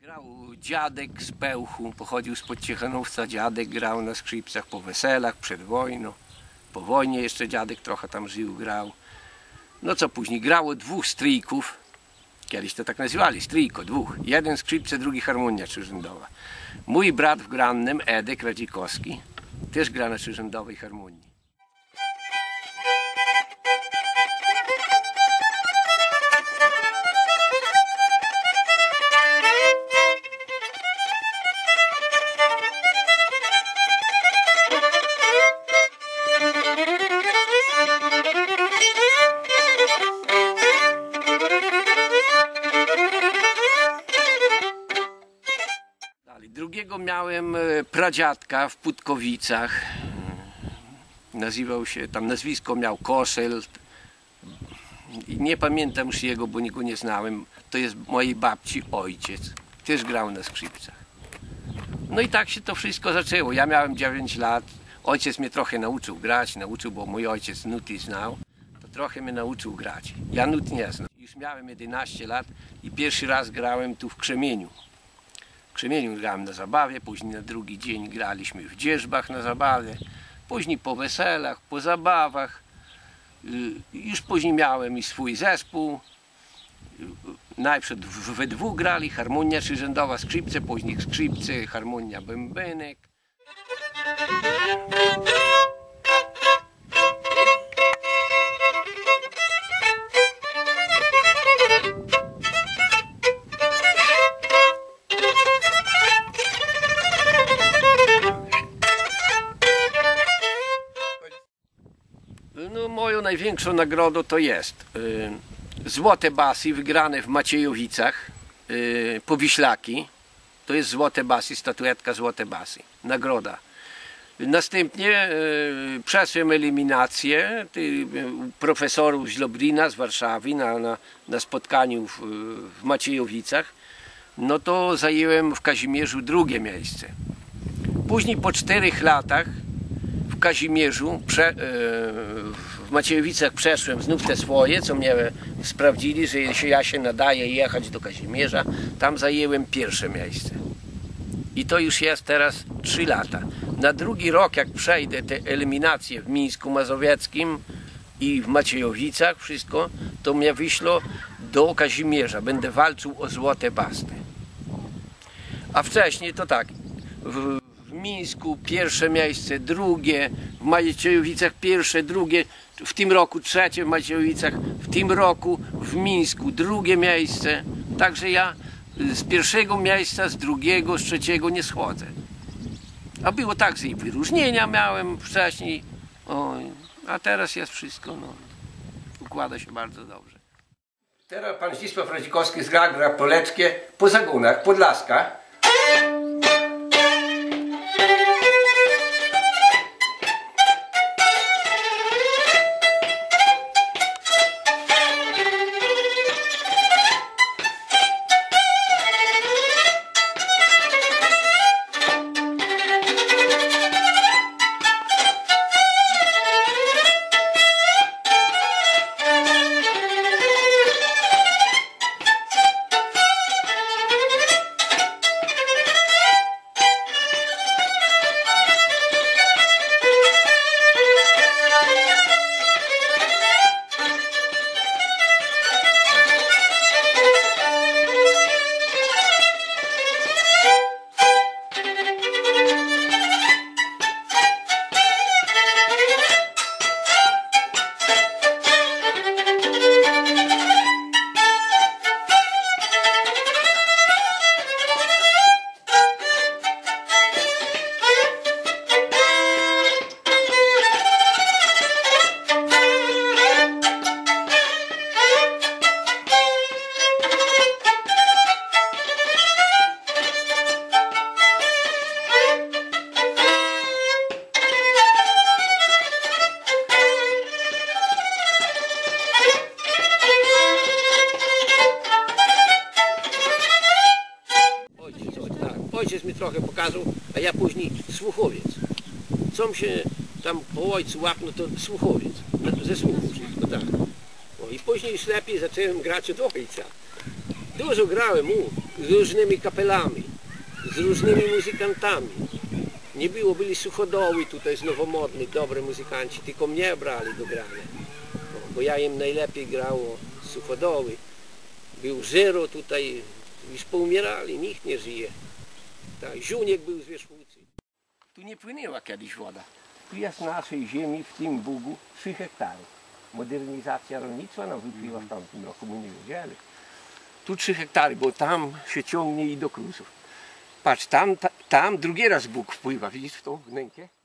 Grał dziadek z Pełchu, pochodził spod Ciechanówca. Dziadek grał na skrzypcach po weselach, przed wojną. Po wojnie jeszcze dziadek trochę tam żył, grał. No co później, grało dwóch stryjków. Kiedyś to tak nazywali, stryjko, dwóch. Jeden skrzypce, drugi harmonia trzyrzędowa. Mój brat w grannym, Edek Radzikowski, też gra na trzyrzędowej harmonii. Drugiego miałem pradziadka w Putkowicach. Nazywał się, tam nazwisko miał Koszel. Nie pamiętam już jego, bo go nie znałem. To jest mojej babci ojciec. Też grał na skrzypcach. No i tak się to wszystko zaczęło. Ja miałem 9 lat. Ojciec mnie trochę nauczył grać. Bo mój ojciec nuty znał. To trochę mnie nauczył grać. Ja nut nie znam. Już miałem 11 lat i pierwszy raz grałem tu w Krzemieniu. W Krzemieniu grałem na zabawie, później na drugi dzień graliśmy w Dzierzbach na zabawie, później po weselach, po zabawach. Już później miałem i swój zespół. Najpierw we dwóch grali, harmonia trzyrzędowa, skrzypce, później skrzypce, harmonia, bębenek. No, moją największą nagrodą to jest złote basy wygrane w Maciejowicach, Powiślaki. To jest złote basy, statuetka złote basy, nagroda. Następnie przeszłem eliminację profesorów z Lublina, z Warszawy na spotkaniu w Maciejowicach. No to zajęłem w Kazimierzu drugie miejsce. Później po 4 latach w Kazimierzu, w Maciejowicach przeszłem znów te swoje, co mnie sprawdzili, że ja się nadaję jechać do Kazimierza. Tam zajęłem pierwsze miejsce. I to już jest teraz 3 lata. Na drugi rok, jak przejdę te eliminacje w Mińsku Mazowieckim i w Maciejowicach, wszystko, to mnie wyślą do Kazimierza. Będę walczył o złote basty. A wcześniej to tak. W Mińsku pierwsze miejsce, drugie, w Maciejowicach pierwsze, drugie, w tym roku trzecie w Maciejowicach, w tym roku w Mińsku drugie miejsce. Także ja z pierwszego miejsca, z drugiego, z trzeciego nie schodzę. A było tak, że i wyróżnienia miałem wcześniej, a teraz jest wszystko, no, układa się bardzo dobrze. Teraz pan Zdzisław Radzikowski gra poleczkę po zagonach, Podlaska. Ojciec mi trochę pokazał, a ja później słuchowiec. Co mi się tam po ojcu łapno, to słuchowiec. Ze słuchu wszystko, tak. I później już lepiej zacząłem grać od ojca. Dużo grałem z różnymi kapelami, z różnymi muzykantami. Nie było, byli suchodoły tutaj z Nowomodny, dobrzy muzykanci, tylko mnie brali do grania. No, bo ja im najlepiej grało suchodoły. Był Żyro tutaj, już poumierali, nikt nie żyje. Tak, Żuniek był z Wierzchówcy. Tu nie płynęła kiedyś woda. Tu jest naszej ziemi, w tym Bugu, 3 hektary. Modernizacja rolnictwa wypływa w tamtym roku, my nie wiedzieli. Tu 3 hektary, bo tam się ciągnie i do Krusów. Patrz, tam drugi raz Bóg wpływa, widzisz w tą wnękę?